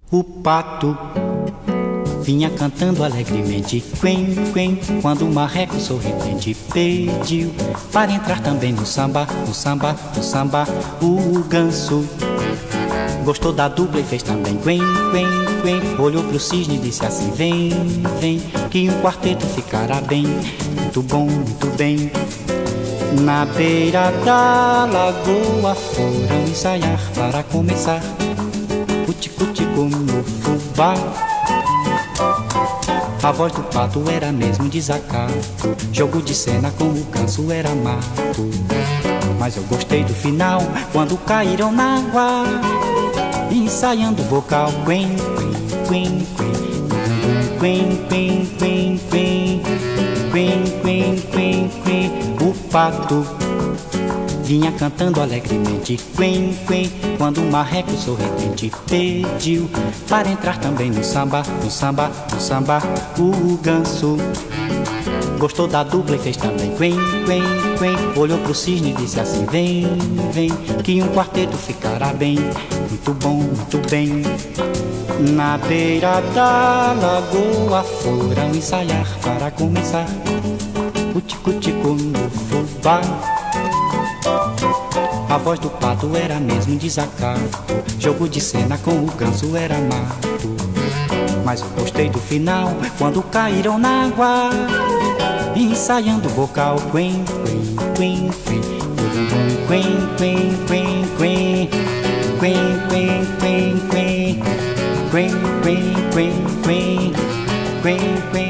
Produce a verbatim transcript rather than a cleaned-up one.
O pato vinha cantando alegremente, quen, quen, quando o marreco sorridente pediu para entrar também no samba, no samba, no samba. O ganso gostou da dupla e fez também quen, quen, quen. Olhou pro cisne e disse assim: vem, vem, que um quarteto ficará bem. Muito bom, muito bem. Na beira da lagoa foram ensaiar para começar o tico-tico no fubá. A voz do pato era mesmo desacato, jogo de cena com o ganso era mato. Mas eu gostei do final, quando caíram na água, ensaiando o vocal. Quen, quen, quen, quen, quen, quen, quen, quen, quen, quen, quen. O pato vinha cantando alegremente, quen, quen, quando o marreco sorridente pediu para entrar também no samba, no samba, no samba. O ganso gostou da dupla e fez também quen, quen, quen. Olhou pro cisne e disse assim: vem, vem, que um quarteto ficará bem. Muito bom, muito bem. Na beira da lagoa foram ensaiar para começar o tico-tico no fubá. A voz do pato era mesmo desacato, jogo de cena com o ganso era mato. Mas eu gostei do final, quando caíram na água, ensaiando o vocal. Quen, quen, quen, quen, quen, quen, quen, quen, quen, quen, quen, quen, quen, quen, quen, quen, quen, quen.